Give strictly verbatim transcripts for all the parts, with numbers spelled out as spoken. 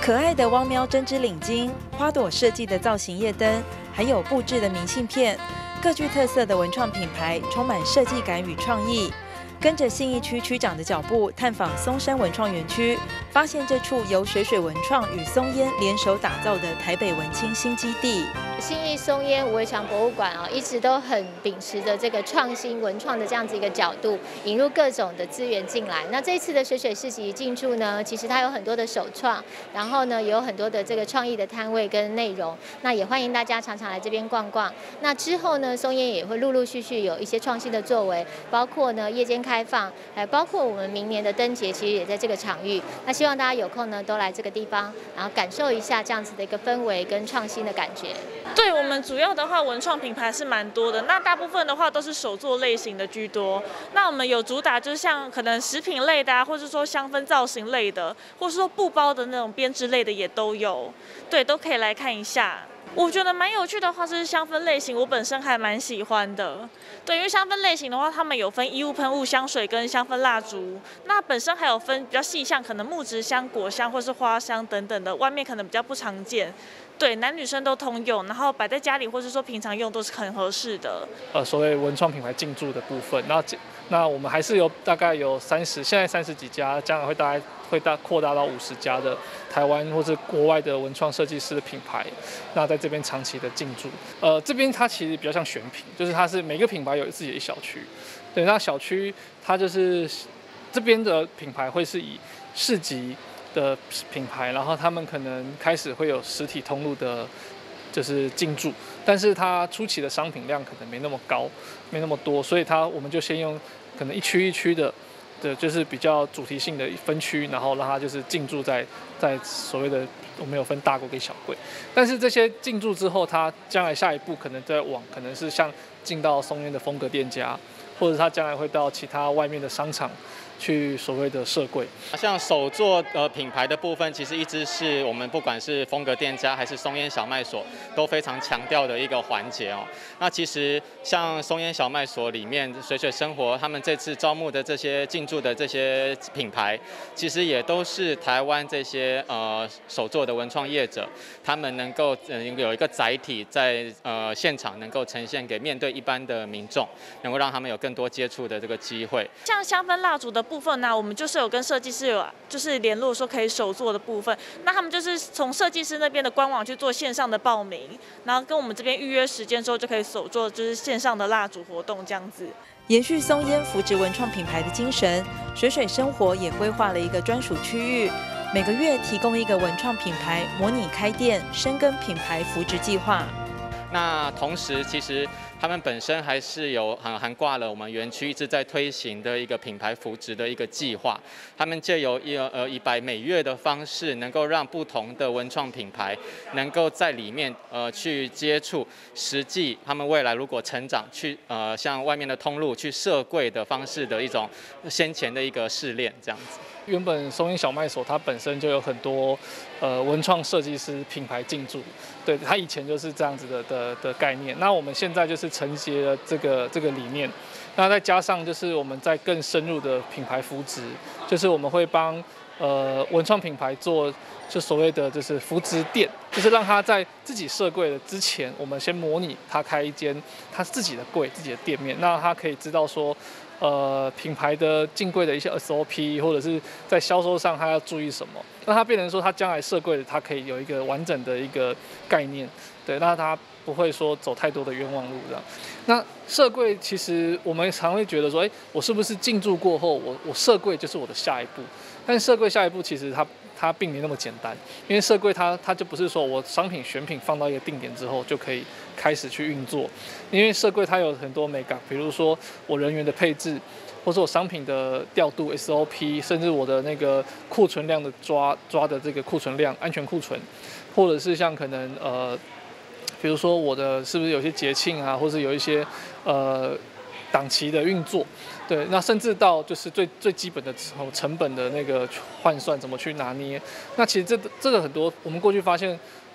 可爱的汪喵针织领巾、花朵设计的造型夜灯，还有布置的明信片，各具特色的文创品牌，充满设计感与创意。跟着信义区区长的脚步，探访松山文创园区，发现这处由水水文创与松烟联手打造的台北文青新基地。 信义松烟五围墙博物馆啊，一直都很秉持着这个创新文创的这样子一个角度，引入各种的资源进来。那这一次的水水市集进驻呢，其实它有很多的首创，然后呢也有很多的这个创意的摊位跟内容。那也欢迎大家常常来这边逛逛。那之后呢，松烟也会陆陆续续有一些创新的作为，包括呢夜间开放，还包括我们明年的灯节，其实也在这个场域。那希望大家有空呢都来这个地方，然后感受一下这样子的一个氛围跟创新的感觉。 对我们主要的话，文创品牌是蛮多的，那大部分的话都是手作类型的居多。那我们有主打就是像可能食品类的啊，或者说香氛造型类的，或者说布包的那种编织类的也都有，对，都可以来看一下。我觉得蛮有趣的话是香氛类型，我本身还蛮喜欢的。对，因为香氛类型的话，他们有分衣物喷雾、香水跟香氛蜡烛。那本身还有分比较细项，可能木质香、果香或是花香等等的，外面可能比较不常见。对，男女生都通用，然后摆在家里或是说平常用都是很合适的。 呃，所谓文创品牌进驻的部分，那那我们还是有大概有三十，现在三十几家，将来会大概会大扩大到五十家的台湾或是国外的文创设计师的品牌，那在这边长期的进驻。呃，这边它其实比较像选品，就是它是每个品牌有自己的一小区，对，那小区它就是这边的品牌会是以市集的品牌，然后他们可能开始会有实体通路的，就是进驻，但是它初期的商品量可能没那么高，没那么多，所以它我们就先用可能一区一区的，的就是比较主题性的分区，然后让它就是进驻在在所谓的我们有分大柜跟小柜，但是这些进驻之后，它将来下一步可能在往可能是像进到松烟的风格店家，或者它将来会到其他外面的商场。去所谓的设柜， 像手作呃品牌的部分，其实一直是我们不管是风格店家还是松烟小卖所都非常强调的一个环节哦。那其实像松烟小卖所里面水水生活，他们这次招募的这些进驻的这些品牌，其实也都是台湾这些呃手作的文创业者，他们能够呃有一个载体在呃现场能够呈现给面对一般的民众，能够让他们有更多接触的这个机会。 像香氛蜡烛的部分呢、啊，我们就是有跟设计师有就是联络说可以手做的部分，那他们就是从设计师那边的官网去做线上的报名，然后跟我们这边预约时间之后就可以手做就是线上的蜡烛活动这样子。 延续松烟扶植文创品牌的精神，水水生活也规划了一个专属区域，每个月提供一个文创品牌模拟开店，深耕品牌扶植计划。 那同时，其实他们本身还是有涵涵挂了我们园区一直在推行的一个品牌扶植的一个计划。他们借由一呃一百每月的方式，能够让不同的文创品牌能够在里面呃去接触实际他们未来如果成长去呃像外面的通路去设柜的方式的一种先前的一个试炼这样子。 原本松烟小卖所它本身就有很多呃文创设计师品牌进驻，对，它以前就是这样子的的的概念。那我们现在就是承接了这个这个理念，那再加上就是我们在更深入的品牌扶植，就是我们会帮呃文创品牌做就所谓的就是扶植店，就是让他在自己设柜的之前，我们先模拟他开一间他自己的柜、自己的店面，那他可以知道说。呃，品牌的进柜的一些 S O P， 或者是在销售上他要注意什么，那它变成说他将来设柜的，他可以有一个完整的一个概念，对，那他不会说走太多的冤枉路这样。那设柜其实我们常会觉得说，哎，我是不是进驻过后，我我设柜就是我的下一步？但是设柜下一步其实它它并没那么简单，因为设柜它它就不是说我商品选品放到一个定点之后就可以开始去运作，因为设柜它有很多美感，比如说我人员的配置，或者我商品的调度 S O P， 甚至我的那个库存量的抓抓的这个库存量，安全库存，或者是像可能呃，比如说我的是不是有些节庆啊，或是有一些呃档期的运作。对，那甚至到就是最最基本的成本的那个换算怎么去拿捏，那其实这这个很多我们过去发现，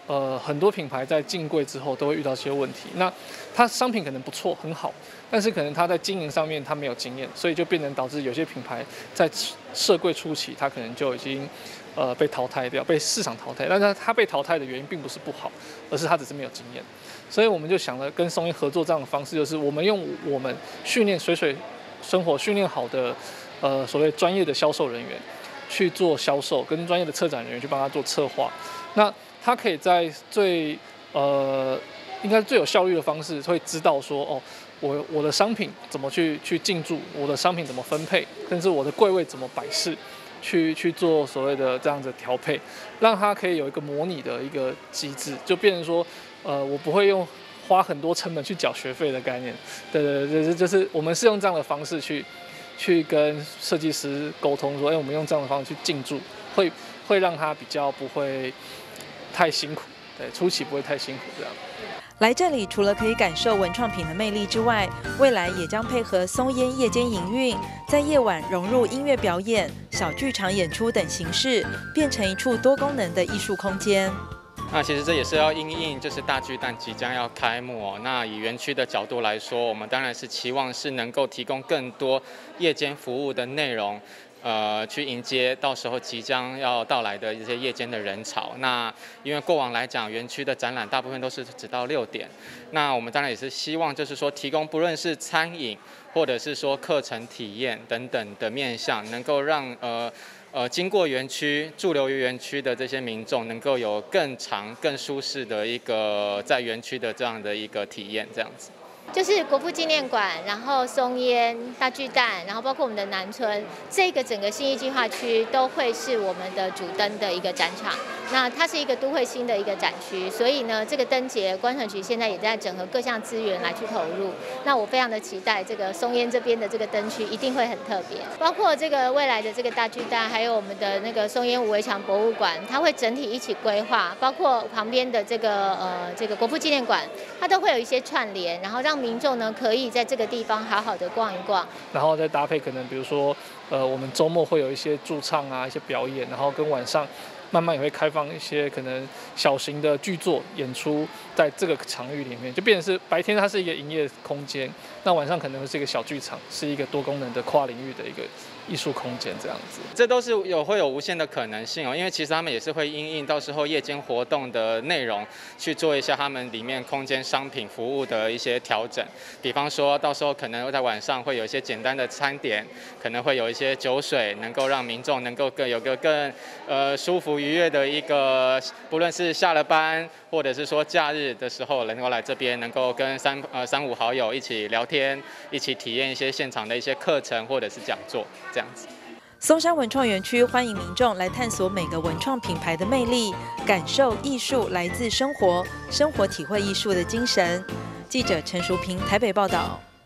呃，很多品牌在进柜之后都会遇到一些问题。那它商品可能不错，很好，但是可能它在经营上面它没有经验，所以就变成导致有些品牌在设柜初期，它可能就已经呃被淘汰掉，被市场淘汰。但是它被淘汰的原因并不是不好，而是它只是没有经验。所以我们就想了跟松烟合作这样的方式，就是我们用我们训练水水生活训练好的呃所谓专业的销售人员去做销售，跟专业的策展人员去帮他做策划。那他可以在最呃，应该最有效率的方式，会知道说，哦，我我的商品怎么去去进驻，我的商品怎么分配，甚至我的柜位怎么摆饰，去去做所谓的这样子调配，让他可以有一个模拟的一个机制，就变成说，呃，我不会用花很多成本去缴学费的概念。对对对，就是我们是用这样的方式去去跟设计师沟通说，哎，我们用这样的方式去进驻，会会让他比较不会太辛苦，对，初期不会太辛苦这样。 来这里除了可以感受文创品的魅力之外，未来也将配合松烟夜间营运，在夜晚融入音乐表演、小剧场演出等形式，变成一处多功能的艺术空间。 那其实这也是要因应，就是大巨蛋即将要开幕哦。那以园区的角度来说，我们当然是期望是能够提供更多夜间服务的内容。呃，去迎接到时候即将要到来的一些夜间的人潮。那因为过往来讲，园区的展览大部分都是只到六点。那我们当然也是希望，就是说提供不论是餐饮或者是说课程体验等等的面向，能够让呃呃经过园区驻留于园区的这些民众，能够有更长、更舒适的一个在园区的这样的一个体验，这样子。 就是国父纪念馆，然后松烟、大巨蛋，然后包括我们的南村，这个整个信义计划区都会是我们的主灯的一个展场。那它是一个都会新的一个展区，所以呢，这个灯节观传局现在也在整合各项资源来去投入。那我非常的期待这个松烟这边的这个灯区一定会很特别，包括这个未来的这个大巨蛋，还有我们的那个松烟五围墙博物馆，它会整体一起规划，包括旁边的这个呃这个国父纪念馆，它都会有一些串联，然后让民众呢可以在这个地方好好的逛一逛， 然后再搭配可能比如说呃我们周末会有一些驻唱啊一些表演，然后跟晚上慢慢也会开放一些可能小型的剧作演出在这个场域里面，就变成是白天它是一个营业空间，那晚上可能会是一个小剧场，是一个多功能的跨领域的一个艺术空间这样子。 这都是有会有无限的可能性哦，因为其实他们也是会因应到时候夜间活动的内容去做一下他们里面空间商品服务的一些调整，比方说到时候可能在晚上会有一些简单的餐点，可能会有一些酒水，能够让民众能够更有个更呃舒服愉悦的一个，不论是下了班或者是说假日的时候，能够来这边，能够跟三呃三五好友一起聊天，一起体验一些现场的一些课程或者是讲座这样子。 松山文创园区欢迎民众来探索每个文创品牌的魅力，感受艺术来自生活，生活体会艺术的精神。记者陈淑平台北报道。